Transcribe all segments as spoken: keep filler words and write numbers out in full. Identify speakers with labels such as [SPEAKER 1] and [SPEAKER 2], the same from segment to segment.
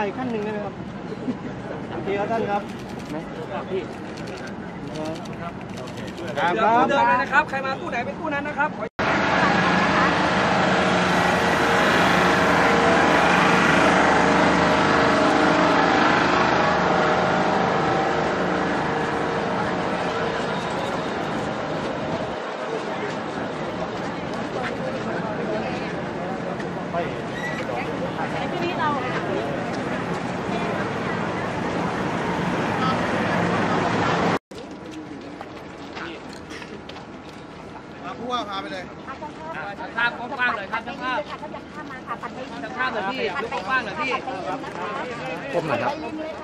[SPEAKER 1] อีกขั้นหนึ่งได้ไหมครับโอเคครับท่านครับพี่ครับครับเดินเลยนะครับใครมาตู้ไหนเป็นตู้นั้นนะครับ
[SPEAKER 2] ผู้ว่าพาไปเลย
[SPEAKER 3] ช่างภาพกว้างๆเลยครับช่างภาพช่างภาพเลยพี่ยกกว้างๆเลยพี่ผมหน่อยครับ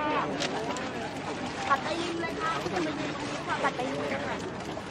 [SPEAKER 3] ปัดไปยิงเลยค่ะปัดไปยิงเลยค่ะ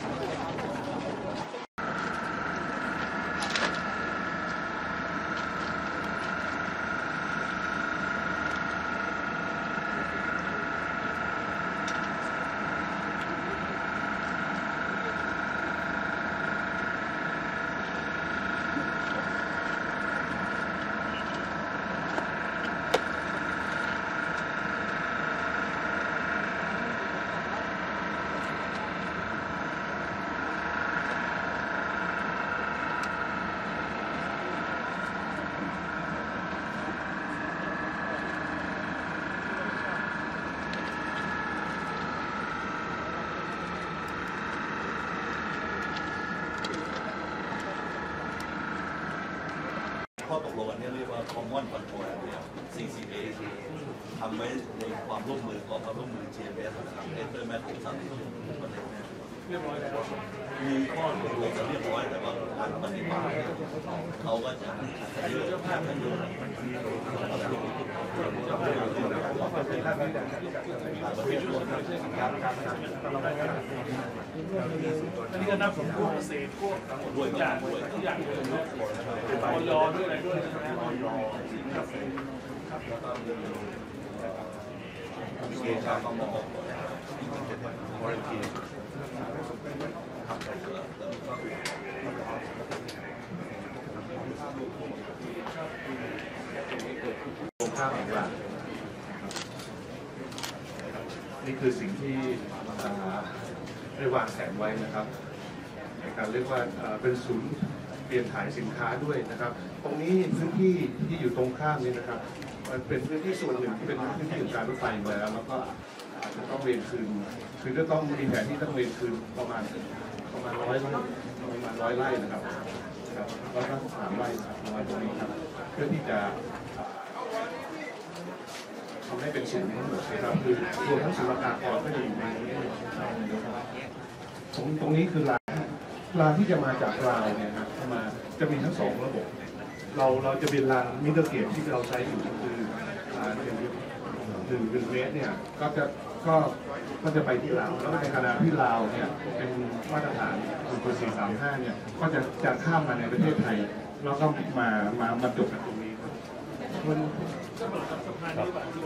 [SPEAKER 4] ข้อตกลงอันนี้เรียกว่า Common Control Area ซี ซี เอ ทำไว้ในความร่วมมือของความร่วมมือ จี เอ็ม เอส นะครับเอ็นเตอร์แมทของสามสิบประเทศเรียบร้อยแล้วมีข้อตกลงจะเรียบร้อยแต่ว่าการปฏิบัติเขาก็จะเยอะแยะกันเยอะ
[SPEAKER 5] นี่ก็นับสมพวกเศษพวกทุกอย่างทุกอย่างเลยออยด้วยอะไรด้วยออย
[SPEAKER 4] แล้วก็มีเกชาต้องมองวอร์ที
[SPEAKER 5] โครงข้าวของเรานี่คือสิ่งที่ได้วางแผนไว้นะครับในการเรียกว่าเป็นศูนย์เปลี่ยนถ่ายสินค้าด้วยนะครับตรงนี้พื้นที่ที่อยู่ตรงข้ามนี้นะครับมันเป็นพื้นที่ส่วนหนึ่งที่เป็นพื้นที่ของการรถไฟแล้วแล้วก็อาจจะต้องเวียนคืนคือจะต้องมีแผนที่ต้องเวียนคืนประมาณประมาณร้อยไร่ประมาณร้อยไร่นะครับครับแล้วก็สามไร่ครับประมาณตรงนี้ครับเพื่อที่จะทำให้เป็นศูนย์ทั้งหมดนะครับคือรวมทั้งศุลกากรก็จะอยู่ในนี้ตรงตรงนี้คือรางรางที่จะมาจากลาวเนี่ยครับมาจะมีทั้งสองระบบเราเราจะเป็นรางมิเตอร์เกจที่เราใช้อยู่คือหนึ่งหนึ่งเมตรเนี่ยก็จะก็ก็จะไปที่ลาวแล้วในขณะที่ลาวเนี่ยเป็นมาตรฐานคือสี่สามห้าเนี่ยก็จะจะข้ามมาในประเทศไทยแล้วก็มามามาจบกันตรงนี้มัน
[SPEAKER 4] สะพานสะ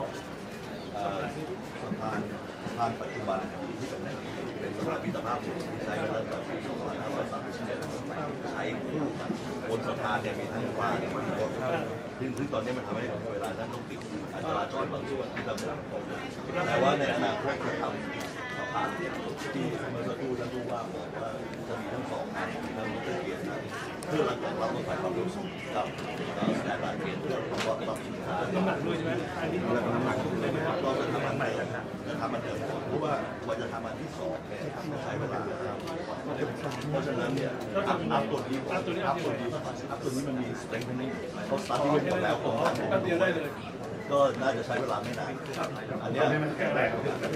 [SPEAKER 4] พานปัจจุบันที่เป็นเป็นสะพานมิตรภาพใช้มาตั้งแต่ปีสองพันห้าร้อยสามสิบเจ็ดใช้คู่กันบนสะพานเนี่ยมีทั้งฟ้ามีรถซึ่งซึ่งตอนนี้มันทำให้เวลานั้นต้องปิดการจราจรบางส่วนที่เราไม่ได้แต่ว่าในอนาคตจะทำสะพานที่เมื่อสักครู่ท่านผู้ว่าบอกว่าจะมีทั้งสองอันมีทั้งมิเตอร์เกจเพื่อรองรับรถไฟความเร็วสูงกับสแตนดาร์ดเกจเพื่อรองรับสินค้าน้ำหนักด้วยใช่ไหมเราจะทำอันใหม่จะทำอันเดิมเพราะว่าว่าจะทำอันที่สองเนี่ยใช้เวลาเพราะฉะนั้นเนี่ยอัพตัวนี้อัพตัวนี้อัพตัวนี้อัพตัวนี้มันมีสเต็งนี้เขาสตาร์ทที่หมดแล้วผมก็น่าจะใช้เวลาไม่นานอันนี้
[SPEAKER 5] มันแข็งแรง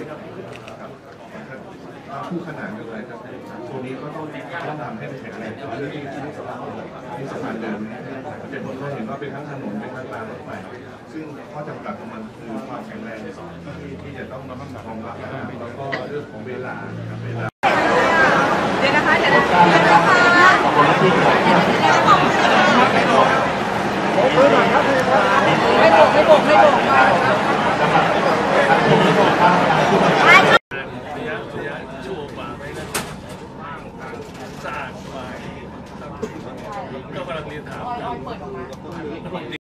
[SPEAKER 5] คู่ขนานกันเลยครับตัวนี้ก็ต้องต้องทำให้มันแข็งแรงเรื่องที่ที่สะพานที่สะพานเดิมจะเป็นเราเห็นว่าเป็นทั้งถนนเป็นทั้งรางรถไฟซึ่งข้อจำกัดของมันคือความแข็งแรงที่ที่จะต้องมาบังคับรองรับแล้วก็เรื่องของเวลาเวลา
[SPEAKER 3] เดี๋ยวนะคะเดี๋ยวนะคะไม่บอกไม่บอกไม่บอกระยะระยะชั่วกว่าไม่ได้สะอาดกว่าก็กำลังเรียนถาม